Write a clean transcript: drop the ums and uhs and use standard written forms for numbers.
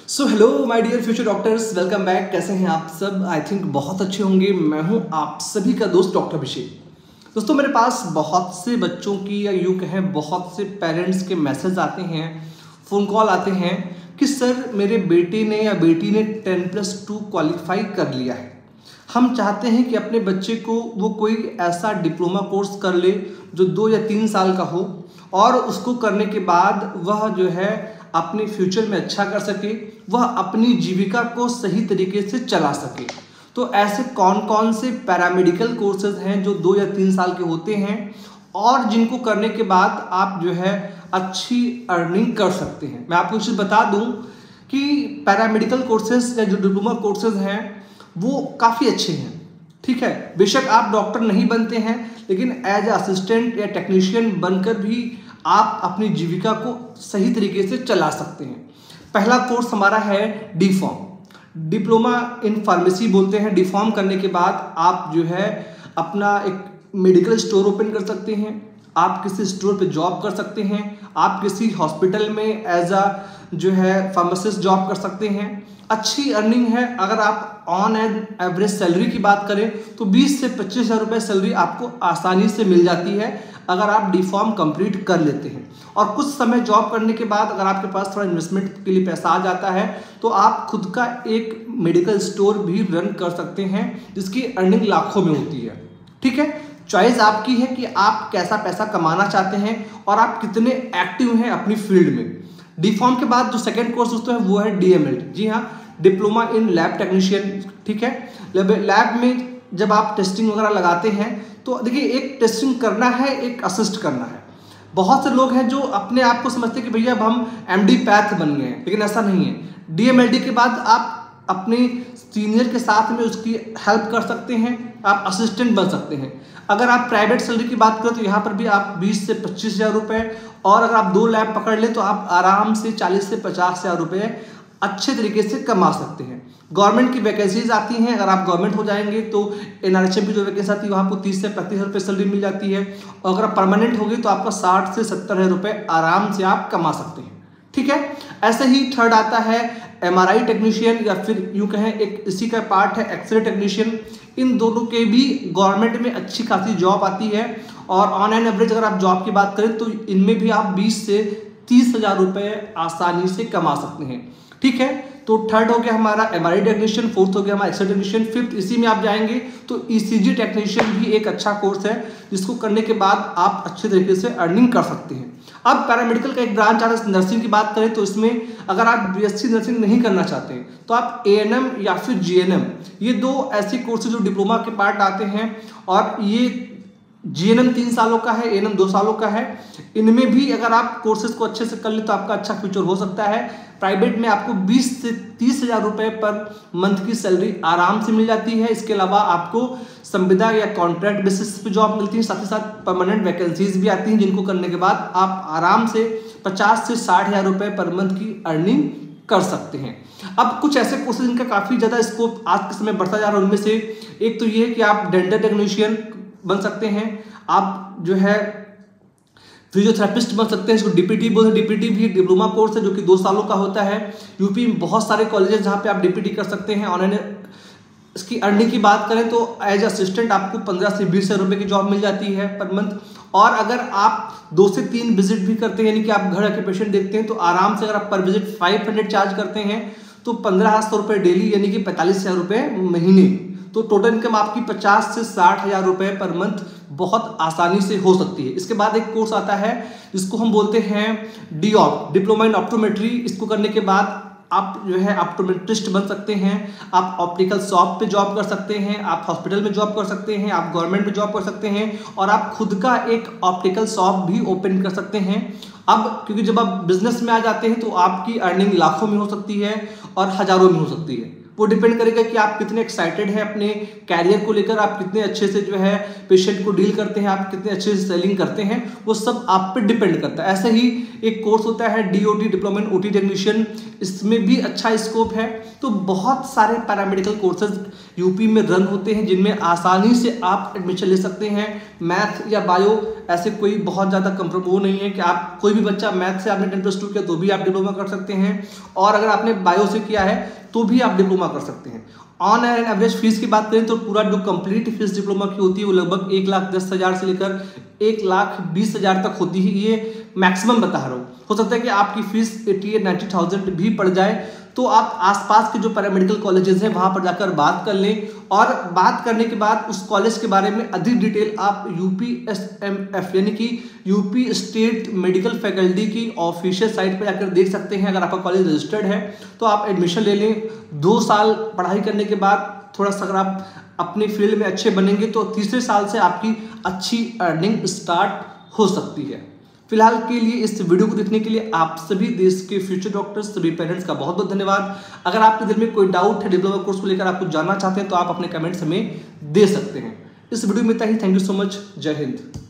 So hello my dear future doctors, welcome back. कैसे हैं आप सब? आई थिंक बहुत अच्छे होंगे। मैं हूं आप सभी का दोस्त डॉक्टर अभिषेक। दोस्तों, मेरे पास बहुत से बच्चों की या यूँ कहें बहुत से पेरेंट्स के मैसेज आते हैं, फ़ोन कॉल आते हैं कि सर मेरे बेटे ने या बेटी ने 10+2 क्वालिफाई कर लिया है। हम चाहते हैं कि अपने बच्चे को वो कोई ऐसा डिप्लोमा कोर्स कर ले जो 2 या 3 साल का हो और उसको करने के बाद वह जो है अपने फ्यूचर में अच्छा कर सके, वह अपनी जीविका को सही तरीके से चला सके। तो ऐसे कौन कौन से पैरामेडिकल कोर्सेज हैं जो 2 या 3 साल के होते हैं और जिनको करने के बाद आप जो है अच्छी अर्निंग कर सकते हैं। मैं आपको चीज़ बता दूं कि पैरामेडिकल कोर्सेज या जो डिप्लोमा कोर्सेज हैं वो काफ़ी अच्छे हैं। ठीक है, बेशक आप डॉक्टर नहीं बनते हैं, लेकिन एज असिस्टेंट या टेक्नीशियन बनकर भी आप अपनी जीविका को सही तरीके से चला सकते हैं। पहला कोर्स हमारा है डीफॉर्म, डिप्लोमा इन फार्मेसी बोलते हैं। डीफॉर्म करने के बाद आप जो है अपना एक मेडिकल स्टोर ओपन कर सकते हैं, आप किसी स्टोर पे जॉब कर सकते हैं, आप किसी हॉस्पिटल में एज अ जो है फार्मासिस्ट जॉब कर सकते हैं। अच्छी अर्निंग है। अगर आप ऑन एन एवरेज सैलरी की बात करें तो 20 से 25 हज़ार रुपये सैलरी आपको आसानी से मिल जाती है अगर आप डीफॉर्म कंप्लीट कर लेते हैं। और कुछ समय जॉब करने के बाद अगर आपके पास थोड़ा इन्वेस्टमेंट के लिए पैसा आ जाता है तो आप खुद का एक मेडिकल स्टोर भी रन कर सकते हैं जिसकी अर्निंग लाखों में होती है। ठीक है, चॉइस आपकी है कि आप कैसा पैसा कमाना चाहते हैं और आप कितने एक्टिव हैं अपनी फील्ड में। डीफॉर्म के बाद जो सेकंड कोर्स दोस्तों है वो है डीएमएलटी। जी हाँ, डिप्लोमा इन लैब टेक्नीशियन। ठीक है, लैब में जब आप टेस्टिंग वगैरह लगाते हैं तो देखिए, एक टेस्टिंग करना है, एक असिस्ट करना है। बहुत से लोग हैं जो अपने आप को समझते हैं कि भैया अब हम एमडी पैथ बन गए हैं, लेकिन ऐसा नहीं है। डीएमएलटी के बाद आप अपने सीनियर के साथ में उसकी हेल्प कर सकते हैं, आप असिस्टेंट बन सकते हैं। अगर आप प्राइवेट सैलरी की बात करें तो यहाँ पर भी आप 20 से 25 हज़ार रुपये, और अगर आप 2 लैब पकड़ ले तो आप आराम से 40 से 50 हज़ार रुपये अच्छे तरीके से कमा सकते हैं। गवर्नमेंट की वैकेंसीज आती हैं, अगर आप गवर्नमेंट हो जाएंगे तो एनआरएचएम की जो वैकेंसी आती है वहाँ आपको 30 से 35 हज़ार रुपये सैलरी मिल जाती है, और अगर आप परमानेंट होगी तो आपका 60 से 70 हज़ार रुपये आराम से आप कमा सकते हैं। ठीक है, ऐसे ही थर्ड आता है एमआरआई टेक्नीशियन, या फिर यूँ कहें एक इसी का पार्ट है एक्सरे टेक्नीशियन। इन दोनों के भी गवर्नमेंट में अच्छी खासी जॉब आती है, और ऑन एन एवरेज अगर आप जॉब की बात करें तो इनमें भी आप 20 से 30 हज़ार रुपये आसानी से कमा सकते हैं। ठीक है, तो थर्ड हो गया हमारा एमआरआई टेक्नीशियन, फोर्थ हो गया हमारा एक्सरे टेक्नीशियन, फिफ्थ इसी में आप जाएंगे तो ईसीजी टेक्नीशियन भी एक अच्छा कोर्स है जिसको करने के बाद आप अच्छे तरीके से अर्निंग कर सकते हैं। अब पैरामेडिकल का एक ब्रांच आ रहा है, नर्सिंग की बात करें तो इसमें अगर आप बीएससी नर्सिंग नहीं करना चाहते हैं तो आप एएनएम या फिर जीएनएम, ये 2 ऐसे कोर्सेज जो डिप्लोमा के पार्ट आते हैं, और ये जीएनएम 3 सालों का है, एएनएम 2 सालों का है। इनमें भी अगर आप कोर्सेज को अच्छे से कर ले तो आपका अच्छा फ्यूचर हो सकता है। प्राइवेट में आपको 20 से 30 हज़ार रुपये पर मंथ की सैलरी आराम से मिल जाती है। इसके अलावा आपको संविदा या कॉन्ट्रैक्ट बेसिस पे जॉब मिलती है, साथ ही साथ परमानेंट वैकेंसीज भी आती हैं जिनको करने के बाद आप आराम से 50 से 60 हज़ार रुपये पर मंथ की अर्निंग कर सकते हैं। अब कुछ ऐसे कोर्सेज जिनका काफ़ी ज़्यादा स्कोप आज के समय बढ़ता जा रहा है, उनमें से एक तो ये है कि आप डेंटल टेक्नीशियन बन सकते हैं, आप जो है फिजियोथेरेपिस्ट बन सकते हैं, इसको डीपीटी बोलते हैं। डीपीटी भी एक डिप्लोमा कोर्स है जो कि 2 सालों का होता है। यूपी में बहुत सारे कॉलेजेस जहाँ पे आप डीपीटी कर सकते हैं। ऑनलाइन इसकी अर्निंग की बात करें तो एज असिस्टेंट आपको 15 से 20 हज़ार रुपये की जॉब मिल जाती है पर मंथ, और अगर आप 2 से 3 विजिट भी करते हैं, यानी कि आप घर आके पेशेंट देखते हैं, तो आराम से अगर आप पर विजिट 500 चार्ज करते हैं तो 1500 रुपये डेली, यानी कि 45 हज़ार रुपये महीने। तो टोटल इनकम आपकी 50 से 60 हज़ार रुपये पर मंथ बहुत आसानी से हो सकती है। इसके बाद एक कोर्स आता है जिसको हम बोलते हैं डीऑप, डिप्लोमा इन ऑप्टोमेट्री। इसको करने के बाद आप जो है ऑप्टोमेट्रिस्ट बन सकते हैं, आप ऑप्टिकल शॉप पे जॉब कर सकते हैं, आप हॉस्पिटल में जॉब कर सकते हैं, आप गवर्नमेंट में जॉब कर सकते हैं, और आप खुद का एक ऑप्टिकल शॉप भी ओपन कर सकते हैं। अब क्योंकि जब आप बिजनेस में आ जाते हैं तो आपकी अर्निंग लाखों में हो सकती है और हज़ारों में हो सकती है। वो डिपेंड करेगा कि आप कितने एक्साइटेड हैं अपने कैरियर को लेकर, आप कितने अच्छे से जो है पेशेंट को डील करते हैं, आप कितने अच्छे से सेलिंग करते हैं, वो सब आप पे डिपेंड करता है। ऐसे ही एक कोर्स होता है DOT, diploma in OT technician, इसमें भी अच्छा स्कोप है। तो बहुत सारे पैरामेडिकल कोर्सेज यूपी में रन होते हैं जिनमें आसानी से आप एडमिशन ले सकते हैं। मैथ या बायो ऐसे कोई बहुत ज़्यादा वो नहीं है कि आप कोई भी बच्चा मैथ से आपने 10+2 किया तो भी आप डिप्लोमा कर सकते हैं, और अगर आपने बायो से किया है तो भी आप डिप्लोमा कर सकते हैं। ऑन एवरेज फीस की बात करें तो पूरा जो कंप्लीट फीस डिप्लोमा की होती है वो लगभग 1,10,000 से लेकर 1,20,000 तक होती है। ये मैक्सिमम बता रहा हूँ, हो सकता है कि आपकी फीस 88-90,000 भी पड़ जाए। तो आप आसपास के जो पैरामेडिकल कॉलेजेस हैं वहाँ पर जाकर बात कर लें, और बात करने के बाद उस कॉलेज के बारे में अधिक डिटेल आप UPSMF यानी कि यूपी स्टेट मेडिकल फैकल्टी की ऑफिशियल साइट पर जाकर देख सकते हैं। अगर आपका कॉलेज रजिस्टर्ड है तो आप एडमिशन ले लें। 2 साल पढ़ाई करने के बाद थोड़ा सा अगर आप अपने फील्ड में अच्छे बनेंगे तो तीसरे साल से आपकी अच्छी अर्निंग स्टार्ट हो सकती है। फिलहाल के लिए इस वीडियो को देखने के लिए आप सभी देश के फ्यूचर डॉक्टर्स, सभी पेरेंट्स का बहुत बहुत धन्यवाद। अगर आपके दिल में कोई डाउट है डिप्लोमा कोर्स को लेकर, आप कुछ जानना चाहते हैं तो आप अपने कमेंट्स हमें दे सकते हैं। इस वीडियो में इतना ही। Thank you so much. जय हिंद।